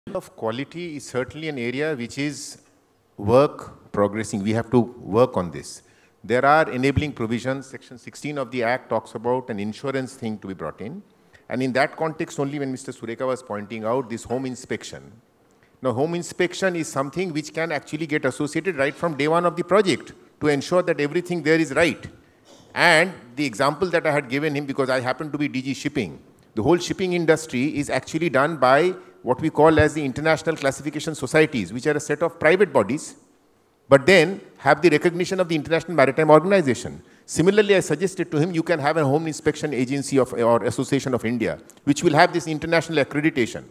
Of quality is certainly an area which is progressing. We have to work on this. There are enabling provisions. Section 16 of the Act talks about an insurance thing to be brought in. And in that context only, when Mr. Sureka was pointing out this home inspection. Now, home inspection is something which can actually get associated right from day one of the project to ensure that everything there is right. And the example that I had given him, because I happen to be DG shipping, the whole shipping industry is actually done by what we call as the international classification societies, which are a set of private bodies, but then have the recognition of the International Maritime Organization. Similarly, I suggested to him, you can have a home inspection agency or Association of India, which will have this international accreditation.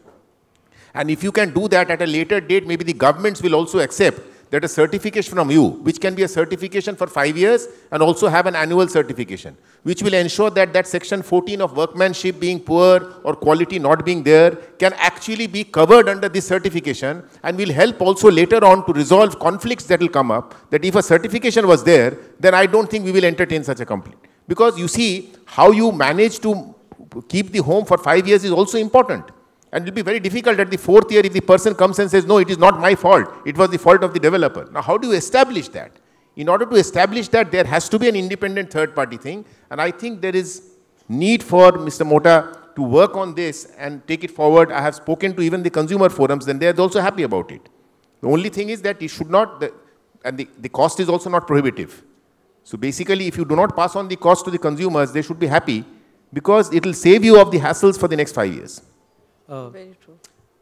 And if you can do that at a later date, maybe the governments will also accept that a certification from you, which can be a certification for 5 years and also have an annual certification, which will ensure that that section 14 of workmanship being poor or quality not being there can actually be covered under this certification, and will help also later on to resolve conflicts that will come up, that if a certification was there, then I don't think we will entertain such a complaint. Because you see, how you manage to keep the home for 5 years is also important. And it will be very difficult at the 4th year if the person comes and says, no, it is not my fault. It was the fault of the developer. Now, how do you establish that? In order to establish that, there has to be an independent third-party thing. And I think there is need for Mr. Mohta to work on this and take it forward. I have spoken to even the consumer forums, and they are also happy about it. The only thing is that it should not, and the cost is also not prohibitive. So basically, if you do not pass on the cost to the consumers, they should be happy, because it will save you of the hassles for the next 5 years. Very true.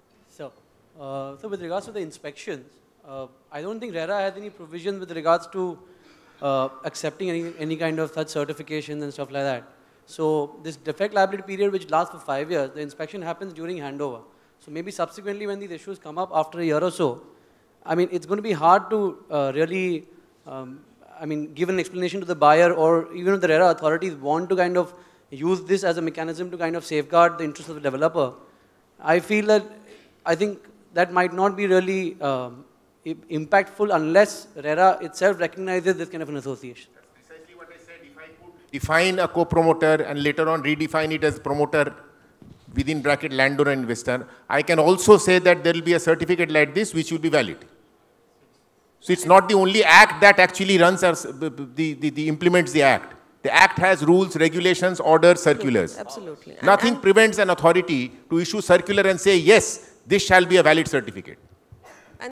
So with regards to the inspections, I don't think RERA has any provision with regards to accepting any kind of such certifications and stuff like that. So this defect liability period, which lasts for 5 years, the inspection happens during handover. So maybe subsequently when these issues come up after a year or so, I mean, it's going to be hard to really, give an explanation to the buyer, or even if the RERA authorities want to kind of use this as a mechanism to kind of safeguard the interests of the developer. I feel that, I think that might not be really impactful unless RERA itself recognizes this kind of an association. That's precisely what I said. If I could define a co-promoter and later on redefine it as promoter within bracket landowner and investor, I can also say that there will be a certificate like this which will be valid. So it's not the only act that actually runs implements the act. The Act has rules, regulations, orders, circulars. Absolutely. Nothing prevents an authority to issue circular and say, yes, this shall be a valid certificate.